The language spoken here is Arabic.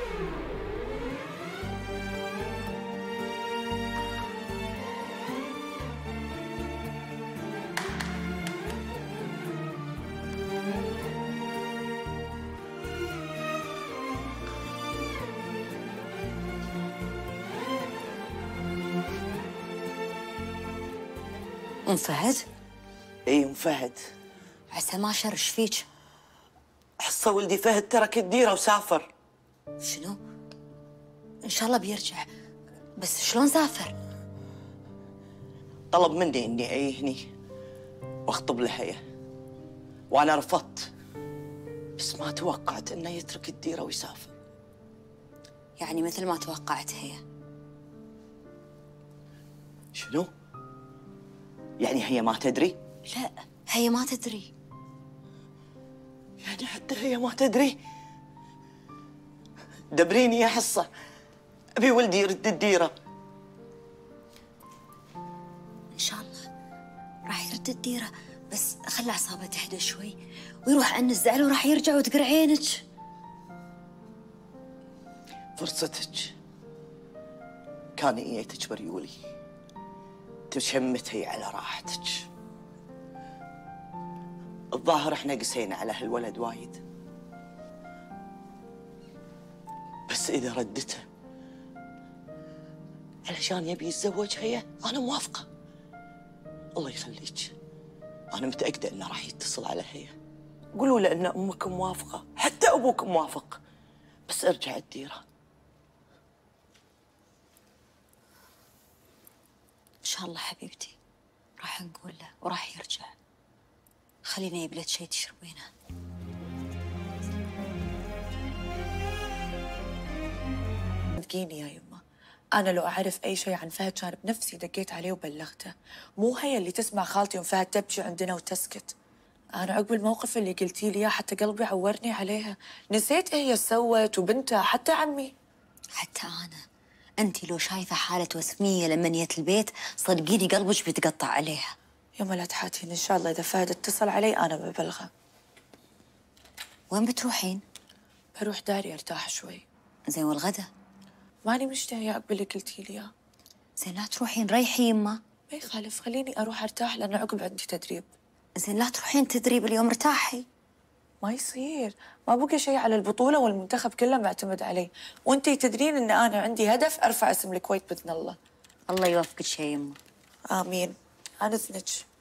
أم فهد؟ اي أم فهد. عسى ما شرش فيك. حصة ولدي فهد ترك الديرة وسافر. شنو؟ إن شاء الله بيرجع، بس شلون سافر؟ طلب مني إني أيهني وأخطب لهيا، وأنا رفضت، بس ما توقعت إنه يترك الديرة ويسافر. يعني مثل ما توقعت هي. شنو؟ يعني هي ما تدري؟ لا، هي ما تدري. يعني حتى هي ما تدري؟ دبريني يا حصة، أبي ولدي يرد الديرة. إن شاء الله راح يرد الديرة، بس خلي أعصابه تهدى شوي ويروح عن الزعل وراح يرجع وتقر عينك. فرصتك كان إيتك بريولي، تشمتي على راحتك. الظاهر احنا قسينا على هالولد وايد، بس إذا ردته علشان يبي يتزوج هي أنا موافقة. الله يخليك، أنا متأكدة إنه راح يتصل على هي. قولوا له إن أمك موافقة، حتى أبوك موافق، بس ارجع الديرة. إن شاء الله حبيبتي راح نقول له وراح يرجع. خلينا يبلد شيء تشربينه. صدقيني يا يمه، أنا لو أعرف أي شيء عن فهد كان بنفسي دقيت عليه وبلغته، مو هي اللي تسمع خالتي فهد تبكي عندنا وتسكت. أنا عقب الموقف اللي قلتي لي إياه حتى قلبي عورني عليها، نسيت إيه هي سوت وبنتها حتى عمي. حتى أنا، أنت لو شايفة حالة وسمية لما جيت البيت صدقيني قلبك بيتقطع عليها. يما لا تحاتين، إن شاء الله إذا فهد اتصل علي أنا ببلغه. وين بتروحين؟ بروح داري أرتاح شوي. زين والغدا؟ ماني مشتهية عقب اللي قلتي لي إياه. زين لا تروحين، ريحي يما. ما يخالف، خليني أروح أرتاح لأن عقب عندي تدريب. زين لا تروحين تدريب اليوم، ارتاحي. ما يصير، ما بقى شيء على البطولة والمنتخب كله معتمد علي، وانتي تدرين ان انا عندي هدف ارفع اسم الكويت باذن الله. الله يوفقك يا يما. امين. عن اذنك.